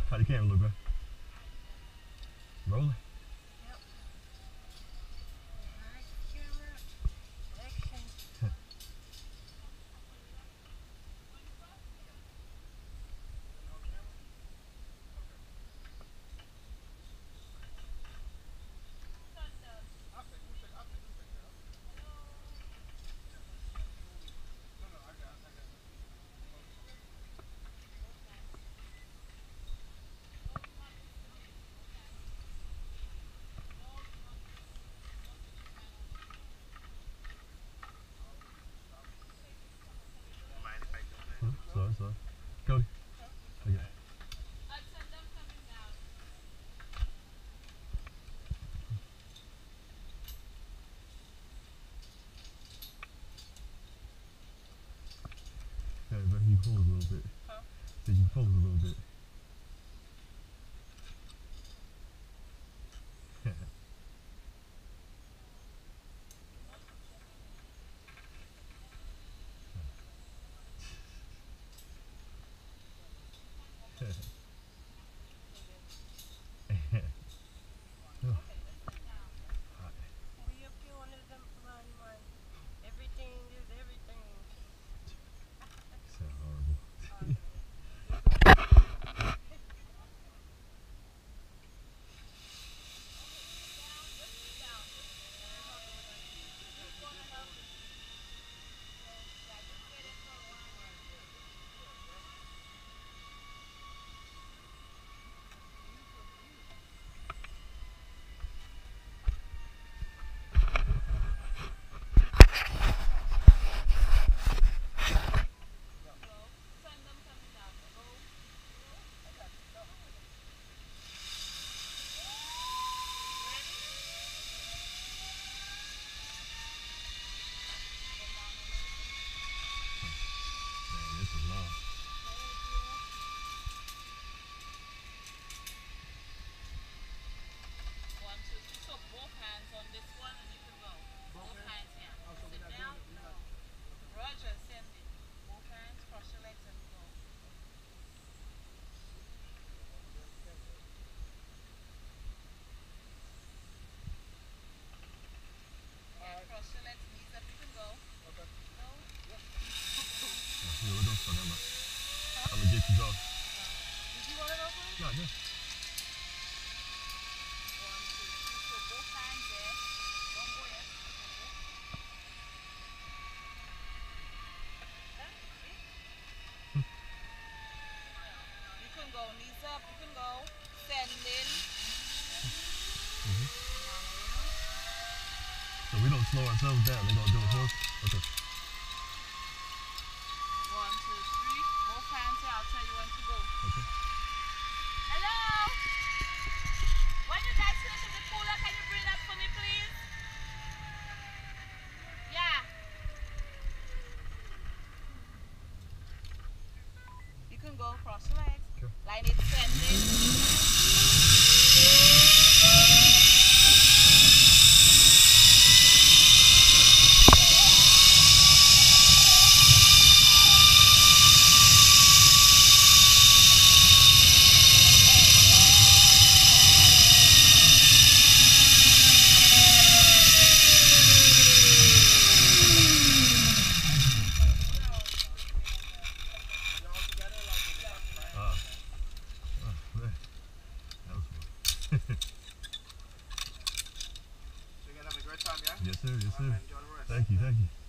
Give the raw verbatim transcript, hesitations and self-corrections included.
How the camera look, bro? Rolling? Yep. Alright, camera. Action. Hmm? Sorry, sorry. Cody? Okay. Yeah, bro, you pose a little bit. Huh? Did you pose a little bit? We up here under the man, man. Everything is everything. Sound horrible. Man, this is long. One, two, three. So both hands on this one and you can go. Both, both hands, yeah. Oh, so sit down. No. Roger, send it. Both hands, cross your legs and go. Yeah, cross your legs, knees up, you can go. Okay. Go. Yeah, we're gonna start that. Huh? I'm gonna get you going. Did you want it over? No, just. One, two, three. So both hands there. Don't go yet. You can go, knees up, you can go. Sending. Mm-hmm. So we don't slow ourselves down. They're gonna do it first. Okay. One, two, three. Both hands here. I'll tell you when to go. Okay. Hello? When you guys finish with the cooler, can you bring that for me, please? Yeah. You can go cross your legs. Sure. Line it, sending. Uh, oh, man. That was fun. So you're gonna have a great time, yeah? Yes, sir. Yes, sir. Enjoy the rest. Thank you. Thank you.